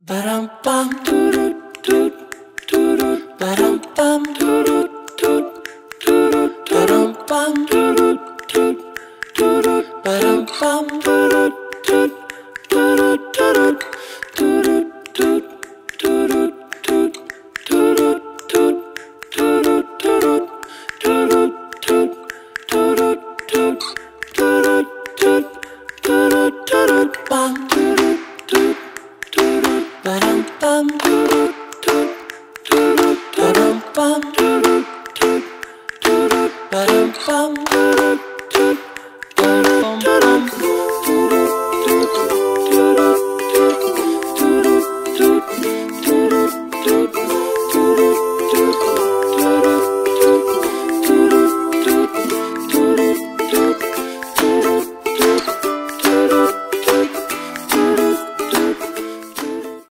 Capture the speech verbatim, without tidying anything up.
Ba-dum-bum, doo-doo, doo, doo-doo, ba-dum-bum, doo-doo, doo, doo-doo, ba-dum-bum, doo-doo, doo, doo-doo, ba-dum-bum, doo-doo, doo, doo-doo, doo-doo, doo-doo, doo, doo-doo, doo, doo-doo, doo, doo-doo, doo-doo, doo-doo, doo, doo-doo, doo, doo-doo, doo, doo-doo, doo-doo, bum, doo-doo, doo, doo-doo, ba-dum-bum, doo-doo, doo, doo-doo, ba-dum-bum, doo-doo, doo, doo-doo, ba-dum-bum, doo-doo.